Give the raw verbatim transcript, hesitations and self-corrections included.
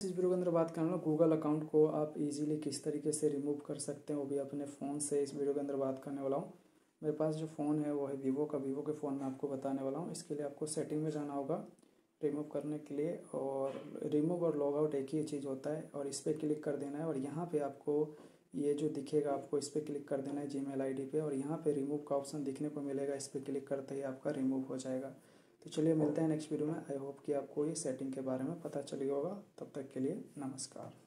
इस वीडियो के अंदर बात करना गूगल अकाउंट को आप इजीली किस तरीके से रिमूव कर सकते हैं, वो भी अपने फ़ोन से। इस वीडियो के अंदर बात करने वाला हूँ। मेरे पास जो फ़ोन है वो है वीवो का। वीवो के फ़ोन में आपको बताने वाला हूँ। इसके लिए आपको सेटिंग में जाना होगा रिमूव करने के लिए, और रिमूव और लॉग आउट एक ही चीज़ होता है। और इस पर क्लिक कर देना है और यहाँ पर आपको ये जो दिखेगा आपको इस पर क्लिक कर देना है जीमेल आईडी पे, और यहाँ पे रिमूव का ऑप्शन दिखने को मिलेगा। इस पर क्लिक करते ही आपका रिमूव हो जाएगा। तो चलिए मिलते हैं नेक्स्ट वीडियो में। आई होप कि आपको ये सेटिंग के बारे में पता चल गया होगा। तब तक के लिए नमस्कार।